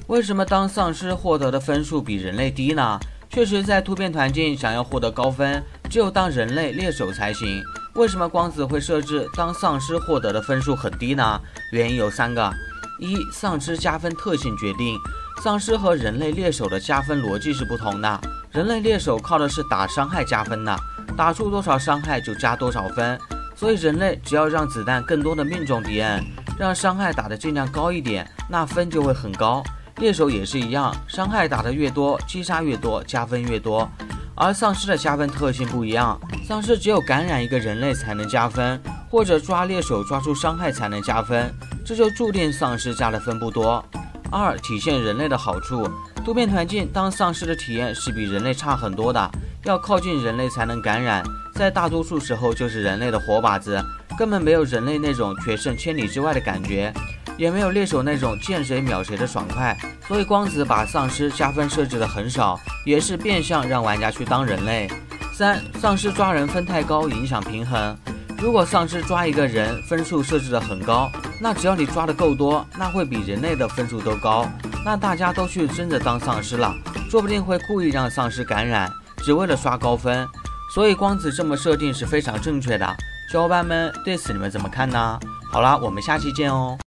为什么当丧尸获得的分数比人类低呢？确实，在突变团境想要获得高分，只有当人类猎手才行。为什么光子会设置当丧尸获得的分数很低呢？原因有3个：一、丧尸加分特性决定，丧尸和人类猎手的加分逻辑是不同的。人类猎手靠的是打伤害加分的，打出多少伤害就加多少分，所以人类只要让子弹更多的命中敌人，让伤害打得尽量高一点，那分就会很高。猎手也是一样，伤害打得越多，击杀越多，加分越多。而丧尸的加分特性不一样，丧尸只有感染一个人类才能加分，或者抓猎手抓出伤害才能加分，这就注定丧尸加的分不多。2、体现人类的好处，突变团境当丧尸的体验是比人类差很多的，要靠近人类才能感染，在大多数时候就是人类的活靶子，根本没有人类那种决胜千里之外的感觉，也没有猎手那种见谁秒谁的爽快，所以光子把丧尸加分设置的很少，也是变相让玩家去当人类。3、丧尸抓人分太高，影响平衡。如果丧尸抓一个人分数设置的很高，那只要你抓的够多，那会比人类的分数都高，那大家都去争着当丧尸了，说不定会故意让丧尸感染，只为了刷高分。所以光子这么设定是非常正确的，小伙伴们对此你们怎么看呢？好啦，我们下期见哦。